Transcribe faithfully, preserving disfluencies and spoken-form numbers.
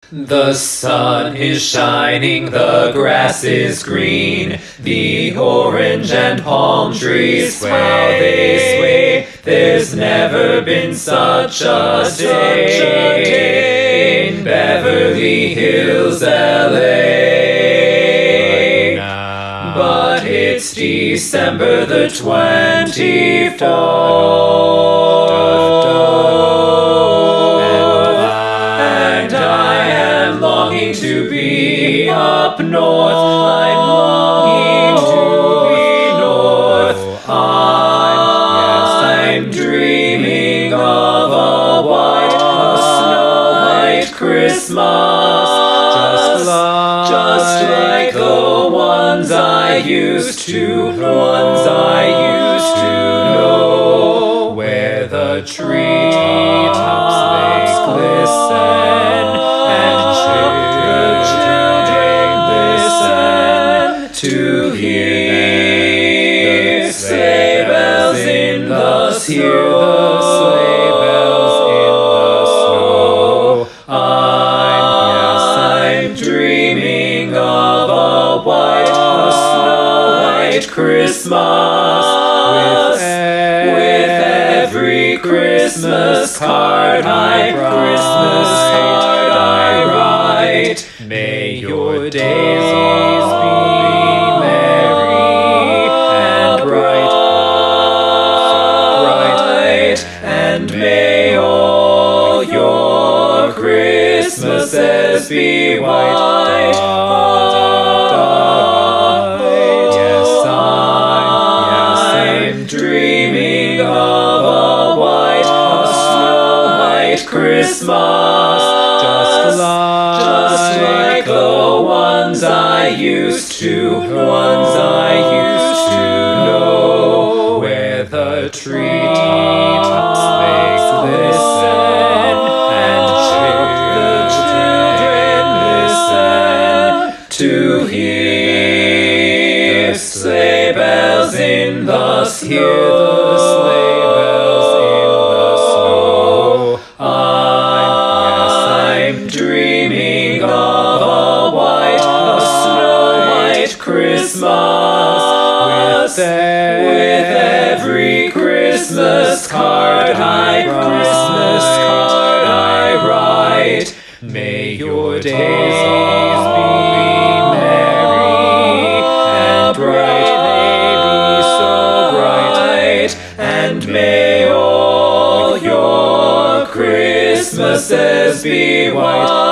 The sun is shining, the grass is green, the orange and palm trees sway, how they sway. There's never been such a day in Beverly Hills, L A. But it's December the twenty-fourth. To be up north, I'm longing to be north. I'm dreaming of a white, a snow white Christmas, just like, just like the ones I used to, ones I used to know, where the treetops they glisten and to hear sleigh bells in the snow, hear the sleigh bells in the snow. I'm, yes, I'm dreaming of a white, a snow white Christmas, with, with every Christmas card I Christmas card I write. May your days all be and may all your Christmases be white. Yes, I'm, yes, I'm dreaming of a white, a snow white Christmas, just like, just like the ones I used to, ones I used to know, where the treetops they glisten and the children listen to hear sleigh bells in the snow, hear the sleigh bells in the snow. I'm, yes, I'm dreaming of a white, a snow white Christmas, with, with every Christmas card I, Christmas card I write. May your days all be merry and bright, they be so bright, and may all your Christmases be white.